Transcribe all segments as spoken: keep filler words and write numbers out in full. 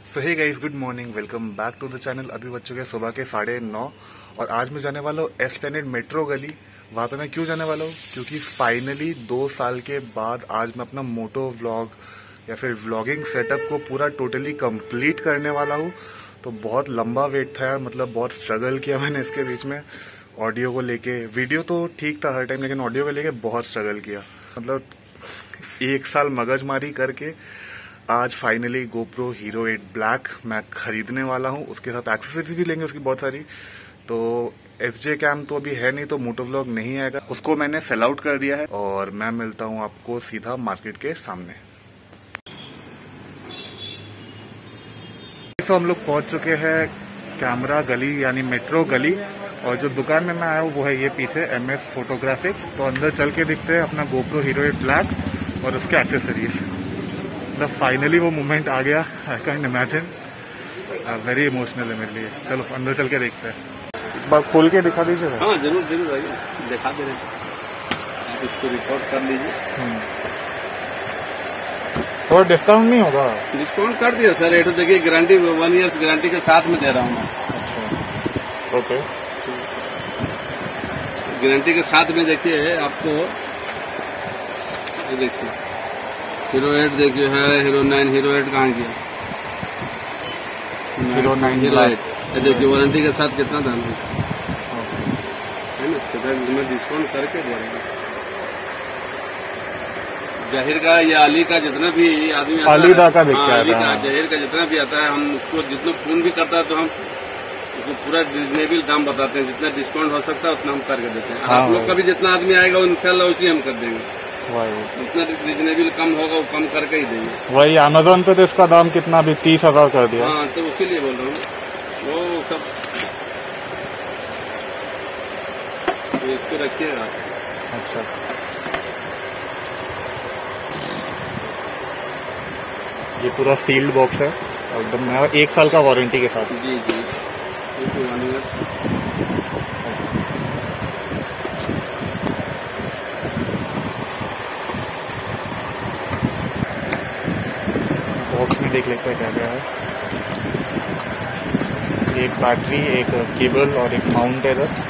So hey guys, good morning, welcome back to the channel. अभी बज चुके हैं सुबह के साढ़े नौ और आज मैं जाने वाला हूँ एस्प्लेनेड मेट्रो गली। वहाँ पे मैं क्यों जाने वाला हूँ? क्योंकि फाइनली दो साल के बाद आज मैं अपना मोटो व्लॉग या फिर व्लॉगिंग सेटअप को पूरा टोटली कंप्लीट करने वाला हूँ। तो बहुत लंबा वेट था यार, मतलब बहुत स्ट्रगल किया मैंने इसके बीच में। ऑडियो को लेके, वीडियो तो ठीक था हर टाइम, लेकिन ऑडियो को लेके बहुत स्ट्रगल किया। मतलब एक साल मगजमारी करके आज finally GoPro Hero eight black मैं खरीदने वाला हूँ। उसके साथ एक्सेसरीज भी लेंगे उसकी बहुत सारी। तो एस जे कैम तो अभी है नहीं, तो मोटो व्लॉग नहीं आएगा, उसको मैंने सेल आउट कर दिया है। और मैं मिलता हूँ आपको सीधा मार्केट के सामने। तो हम लोग पहुंच चुके हैं कैमरा गली यानी मेट्रो गली, और जो दुकान में मैं आया हूँ वो है ये पीछे एम एफ फोटोग्राफिक। तो अंदर चल के दिखते हैं अपना गोप्रो हीरो एट ब्लैक और उसके एक्सेसरीज। मतलब फाइनली वो मोमेंट आ गया, I can imagine, very emotional है मेरे लिए। चलो अंदर चल के देखते हैं। एक बार खोल के दिखा दीजिए। हाँ जरूर जरूर आइए, दिखा दे रहे आप इसको रिकॉर्ड कर लीजिए। और डिस्काउंट नहीं होगा? डिस्काउंट कर दिया सर, ये तो देखिए गारंटी वन ईयर्स गारंटी के साथ में दे रहा हूँ मैं। अच्छा ओके, गारंटी के साथ में देखिए आपको, ये देखिए हीरो एट देखिए है, हीरो नाइन, हीरो एट कहाँ गया? हीरो नाइन हीरो एट, ये देखिए वारंटी के साथ कितना दाम है ना, मैं डिस्काउंट करके दे रहा हूँ। जाहिर का या अली का जितना भी आदमी आता अली दा का है, हाँ, अली का जाहिर का जितना भी आता है, हम उसको जितना फोन भी करता है तो हम उसको पूरा रिजनेबल दाम बताते हैं। जितना डिस्काउंट हो सकता है उतना हम करके देते हैं। हाँ, आप लोग का भी जितना आदमी आएगा इंशाल्लाह उसी हम कर देंगे। जितना रिजनेबल कम होगा वो कम करके ही देंगे। वही अमेजोन पे तो इसका दाम कितना भी तीस हजार कर दिया। हाँ तो उसीलिए बोल रहा हूँ वो सब। तो इसको रखिएगा। अच्छा, ये पूरा सील्ड बॉक्स है एकदम नया, एक साल का वारंटी के साथ। जी जी बॉक्स में देख लेते हैं क्या क्या है। एक बैटरी, एक केबल और एक माउंट है इधर।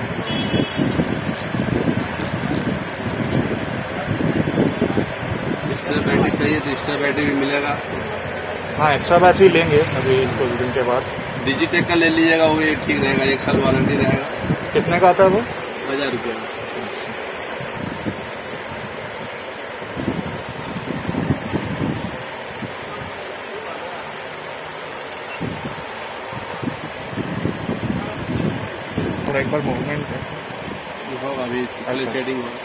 एक्स्ट्रा बैटरी चाहिए तो एक्स्ट्रा बैटरी भी मिलेगा। हाँ एक्स्ट्रा बैटरी लेंगे अभी कुछ दिन के बाद। डिजिटेक का ले लीजिएगा, वो एक ठीक रहेगा, एक साल वारंटी रहेगा। कितने का आता है वो? हजार रुपये। और एक बार मूवमेंट है होगा अभी पहले सेटिंग होगा।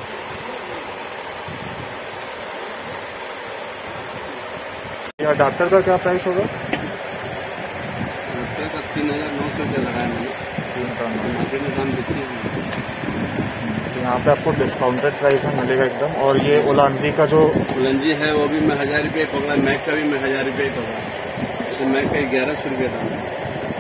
या डॉक्टर का क्या प्राइस होगा? डॉक्टर का तीन हजार नौ सौ रुपया लगाया मैंने। तीन का नौ। मार्केट में दाम देखिए, तो यहाँ पे आपको डिस्काउंटेड प्राइस में मिलेगा एकदम। और ये ओलांजी का जो उलंजी है वो भी मैं हजार रुपये पकड़ा, मैक का भी मैं हजार रुपये पकड़ा। तो मैक का ग्यारह सौ रुपये दाम है।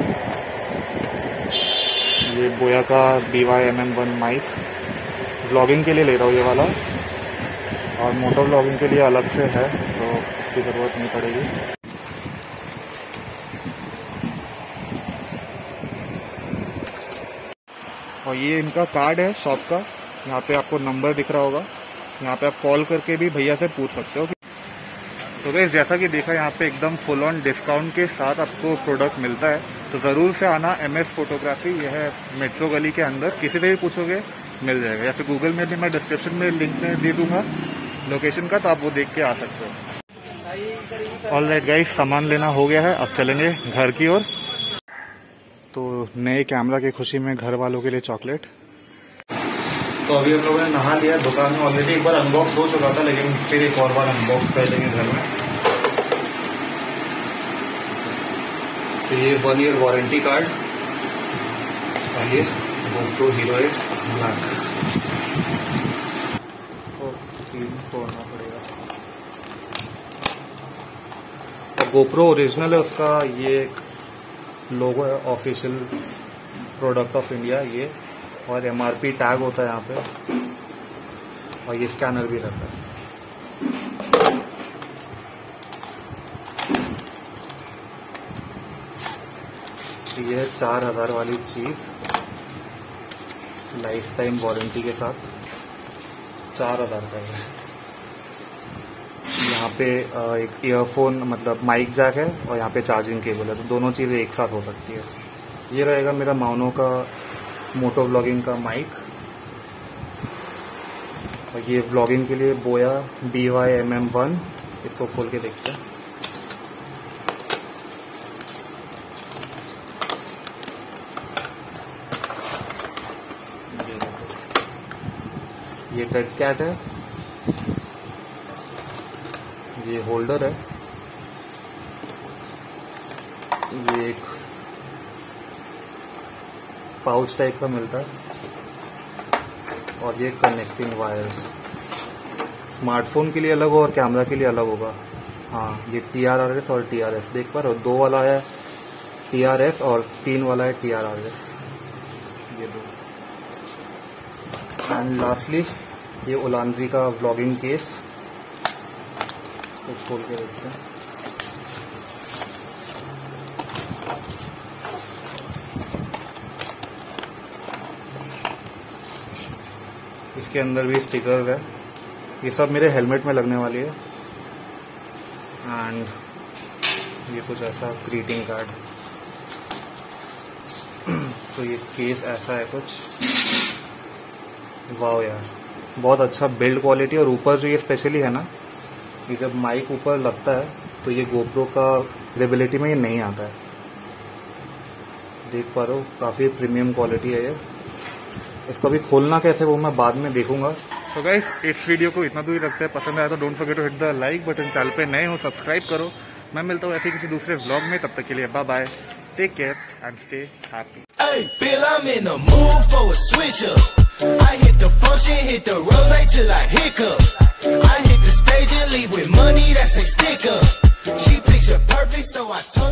ये बोया का B Y M M one mic, blogging के लिए ले रहा हूँ ये वाला, और मोटो ब्लॉगिंग के लिए अलग से है तो इसकी ज़रूरत नहीं पड़ेगी। और ये इनका कार्ड है शॉप का, यहाँ पे आपको नंबर दिख रहा होगा, यहाँ पे आप कॉल करके भी भैया से पूछ सकते हो। तो गाइस जैसा कि देखा, यहाँ पे एकदम फुल ऑन डिस्काउंट के साथ आपको प्रोडक्ट मिलता है। तो ज़रूर से आना एम एस फोटोग्राफी, यह है मेट्रो गली के अंदर। किसी से भी पूछोगे मिल जाएगा, या फिर गूगल में भी मैं डिस्क्रिप्शन में लिंक में दे दूंगा लोकेशन का, तो आप वो देख के आ सकते हो। ऑल राइट गाइस, सामान लेना हो गया है, अब चलेंगे घर की ओर। तो नए कैमरा की खुशी में घर वालों के लिए चॉकलेट। तो अभी हम लोगों ने नहा लिया, दुकान में ऑलरेडी एक बार अनबॉक्स हो चुका था, लेकिन फिर एक और बार अनबॉक्स कर लेंगे घर में। तो ये वन ईयर वारंटी कार्ड, और ये गोप्रो हीरो एट ब्लैक, इसको सील तोड़ना पड़ेगा। तो गोप्रो ओरिजिनल है उसका, ये एक लोगो है ऑफिशियल प्रोडक्ट ऑफ इंडिया ये, और एमआरपी टैग होता है यहाँ पे, और ये स्कैनर भी रहता है। ये है चार हजार वाली चीज, लाइफ टाइम वारंटी के साथ चार हजार का है। यहाँ पे एक ईयरफोन मतलब माइक जैक है और यहाँ पे चार्जिंग केबल है, तो दोनों चीज़ें एक साथ हो सकती है। ये रहेगा मेरा माउनो का मोटो व्लॉगिंग का माइक, और ये व्लॉगिंग के लिए Boya D Y M M one. इसको खोल के देखते हैं। ये डेड कैट है, ये होल्डर है, ये एक पाउच टाइप का मिलता है, और ये कनेक्टिंग वायर्स। स्मार्टफोन के लिए अलग हो और कैमरा के लिए अलग होगा। हाँ, ये टी आर आर एस और टी आर एस देख पा रहे हो, दो वाला है टी आर एस और तीन वाला है टी आर आर एस, ये दो। एंड लास्टली ये ओलांजी का व्लॉगिंग केस, तो खोल के देखते हैं। इसके अंदर भी स्टिकर है, ये सब मेरे हेलमेट में लगने वाली है। एंड ये कुछ ऐसा ग्रीटिंग कार्ड। तो ये केस ऐसा है कुछ। वाओ यार, बहुत अच्छा बिल्ड क्वालिटी। और ऊपर जो ये स्पेशली है ना, ये जब माइक ऊपर लगता है तो ये गोप्रो का विजिबिलिटी में ये नहीं आता है, देख पा रहे हो, काफ़ी प्रीमियम क्वालिटी है ये। इसको भी खोलना कैसे वो मैं बाद में देखूंगा। सो गाइस, इस वीडियो को इतना दूर ही रखते हैं। पसंद आया तो don't forget to hit the like button. Channel पे नए हो सब्सक्राइब करो। मैं मिलता हूँ ऐसे किसी दूसरे व्लॉग में, तब तक के लिए bye bye, take care and stay happy. Hey, Bill, I'm in the mood for a switch up. I hit the function, hit the rose till I hiccup. I hit the stage and leave with money that's a sticker. She picture perfect, so I told